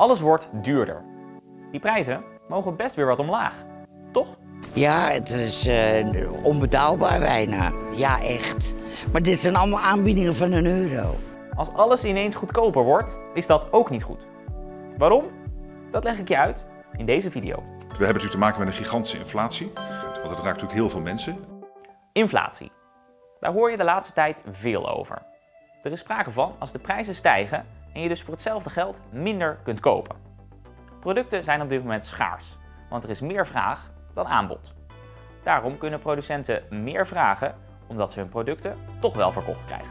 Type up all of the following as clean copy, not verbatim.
Alles wordt duurder. Die prijzen mogen best weer wat omlaag, toch? Ja, het is onbetaalbaar bijna. Ja, echt. Maar dit zijn allemaal aanbiedingen van €1. Als alles ineens goedkoper wordt, is dat ook niet goed. Waarom? Dat leg ik je uit in deze video. We hebben natuurlijk te maken met een gigantische inflatie, want het raakt natuurlijk heel veel mensen. Inflatie. Daar hoor je de laatste tijd veel over. Er is sprake van als de prijzen stijgen en je dus voor hetzelfde geld minder kunt kopen. Producten zijn op dit moment schaars, want er is meer vraag dan aanbod. Daarom kunnen producenten meer vragen, omdat ze hun producten toch wel verkocht krijgen.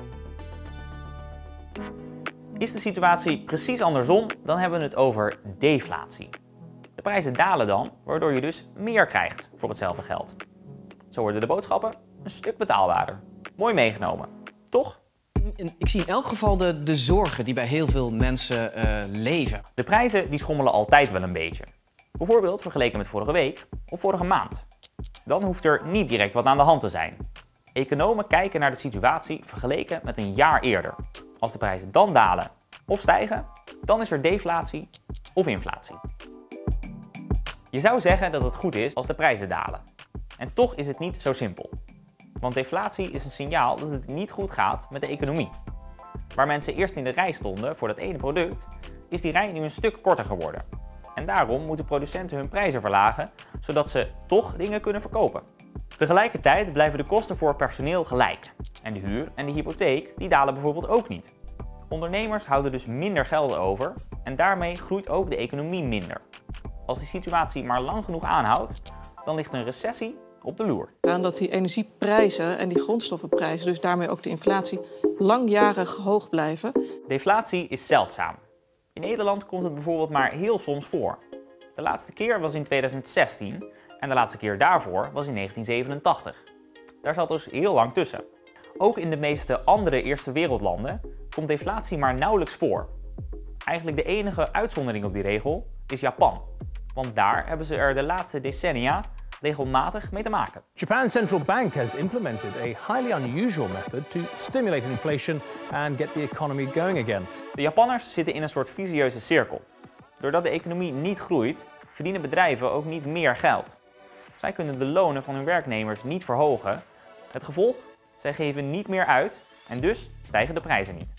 Is de situatie precies andersom, dan hebben we het over deflatie. De prijzen dalen dan, waardoor je dus meer krijgt voor hetzelfde geld. Zo worden de boodschappen een stuk betaalbaarder. Mooi meegenomen, toch? Ik zie in elk geval de zorgen die bij heel veel mensen leven. De prijzen die schommelen altijd wel een beetje. Bijvoorbeeld vergeleken met vorige week of vorige maand. Dan hoeft er niet direct wat aan de hand te zijn. Economen kijken naar de situatie vergeleken met een jaar eerder. Als de prijzen dan dalen of stijgen, dan is er deflatie of inflatie. Je zou zeggen dat het goed is als de prijzen dalen. En toch is het niet zo simpel. Want deflatie is een signaal dat het niet goed gaat met de economie. Waar mensen eerst in de rij stonden voor dat ene product, is die rij nu een stuk korter geworden. En daarom moeten producenten hun prijzen verlagen, zodat ze toch dingen kunnen verkopen. Tegelijkertijd blijven de kosten voor personeel gelijk. En de huur en de hypotheek die dalen bijvoorbeeld ook niet. Ondernemers houden dus minder geld over en daarmee groeit ook de economie minder. Als die situatie maar lang genoeg aanhoudt, dan ligt een recessie op de loer. Aan dat die energieprijzen en die grondstoffenprijzen, dus daarmee ook de inflatie, langjarig hoog blijven. Deflatie is zeldzaam. In Nederland komt het bijvoorbeeld maar heel soms voor. De laatste keer was in 2016 en de laatste keer daarvoor was in 1987. Daar zat dus heel lang tussen. Ook in de meeste andere eerste wereldlanden komt deflatie maar nauwelijks voor. Eigenlijk de enige uitzondering op die regel is Japan. Want daar hebben ze er de laatste decennia regelmatig mee te maken. Japan's central bank has implemented a highly unusual method to stimulate inflation and get the economy going again. De Japanners zitten in een soort vicieuze cirkel. Doordat de economie niet groeit, verdienen bedrijven ook niet meer geld. Zij kunnen de lonen van hun werknemers niet verhogen. Het gevolg? Zij geven niet meer uit en dus stijgen de prijzen niet.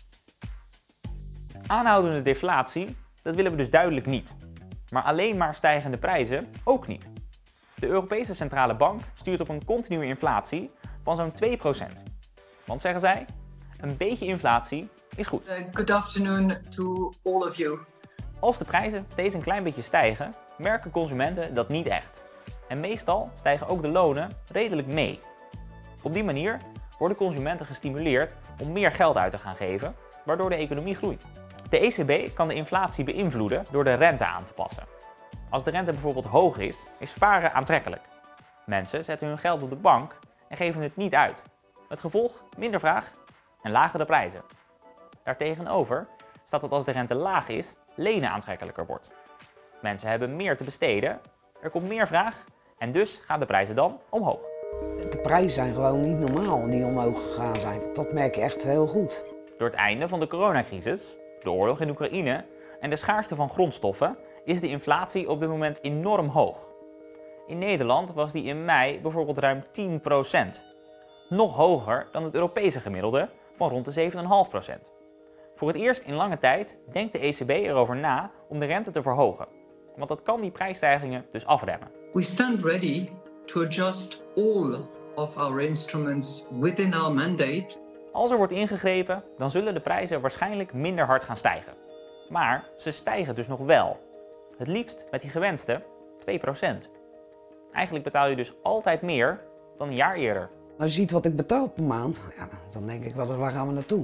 Aanhoudende deflatie, dat willen we dus duidelijk niet. Maar alleen maar stijgende prijzen ook niet. De Europese Centrale Bank stuurt op een continue inflatie van zo'n 2%. Want zeggen zij, een beetje inflatie is goed. Good afternoon to all of you. Als de prijzen steeds een klein beetje stijgen, merken consumenten dat niet echt. En meestal stijgen ook de lonen redelijk mee. Op die manier worden consumenten gestimuleerd om meer geld uit te gaan geven, waardoor de economie groeit. De ECB kan de inflatie beïnvloeden door de rente aan te passen. Als de rente bijvoorbeeld hoog is sparen aantrekkelijk. Mensen zetten hun geld op de bank en geven het niet uit. Het gevolg? Minder vraag en lagere prijzen. Daartegenover staat dat als de rente laag is, lenen aantrekkelijker wordt. Mensen hebben meer te besteden, er komt meer vraag en dus gaan de prijzen dan omhoog. De prijzen zijn gewoon niet normaal die omhoog gegaan zijn. Dat merk je echt heel goed. Door het einde van de coronacrisis, de oorlog in Oekraïne en de schaarste van grondstoffen is de inflatie op dit moment enorm hoog. In Nederland was die in mei bijvoorbeeld ruim 10%. Nog hoger dan het Europese gemiddelde van rond de 7,5%. Voor het eerst in lange tijd denkt de ECB erover na om de rente te verhogen. Want dat kan die prijsstijgingen dus afremmen. We stand ready to adjust all of our instruments within our mandate. Als er wordt ingegrepen, dan zullen de prijzen waarschijnlijk minder hard gaan stijgen. Maar ze stijgen dus nog wel. Het liefst met die gewenste 2%. Eigenlijk betaal je dus altijd meer dan een jaar eerder. Als je ziet wat ik betaal per maand, ja, dan denk ik, waar gaan we naartoe?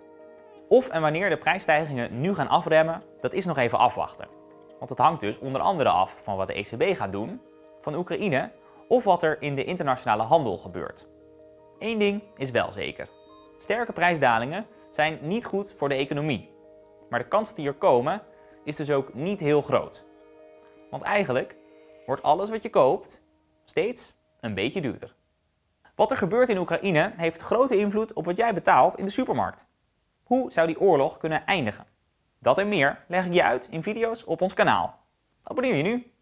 Of en wanneer de prijsstijgingen nu gaan afremmen, dat is nog even afwachten. Want het hangt dus onder andere af van wat de ECB gaat doen, van Oekraïne of wat er in de internationale handel gebeurt. Eén ding is wel zeker. Sterke prijsdalingen zijn niet goed voor de economie. Maar de kans die er komen is dus ook niet heel groot. Want eigenlijk wordt alles wat je koopt steeds een beetje duurder. Wat er gebeurt in Oekraïne heeft grote invloed op wat jij betaalt in de supermarkt. Hoe zou die oorlog kunnen eindigen? Dat en meer leg ik je uit in video's op ons kanaal. Abonneer je nu!